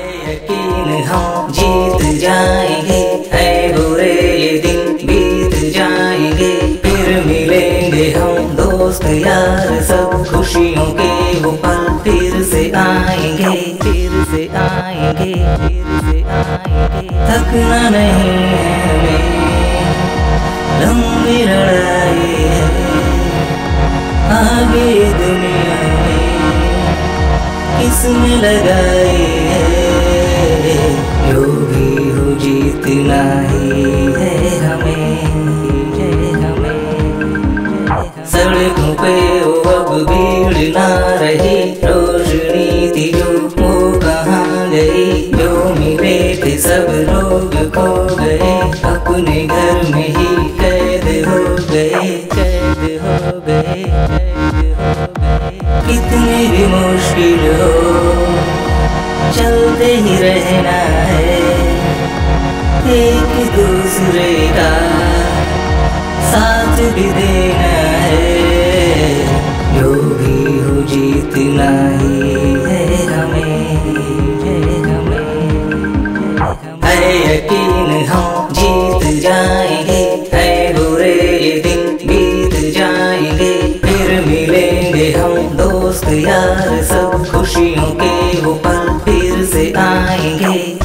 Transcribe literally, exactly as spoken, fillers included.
यकीन हम जीत जाएंगे, है बुरे ये दिन बीत जाएंगे। फिर मिलेंगे हम दोस्त यार, सब खुशियों के वो पल फिर से आएंगे, फिर से आएंगे, फिर से आएंगे। थकना नहीं है हमें, लंबी लड़ाई है आगे दुनिया में किसने लगाई है। जो भी हो जीतना ही है हमें, है हमें। सड़कों पे वो अब भीड़ ना रही, रोशनी थी जो वो कहाँ गई। जो मिले थे सब लोग खो गए, अपने घर में ही कैद हो गए, कैद हो गए, कैद हो गए। कितनी भी मुश्किल हो चलते ही रहना है, एक दूसरे का साथ भी देना है। जो भी हो जीतना ही है हमें, है हमें, है यकीन हम जीत जाएंगे, है बुरे ये दिन बीत जाएंगे। फिर मिलेंगे हम दोस्त यार, सब खुशियों के वो पल फिर से आएंगे।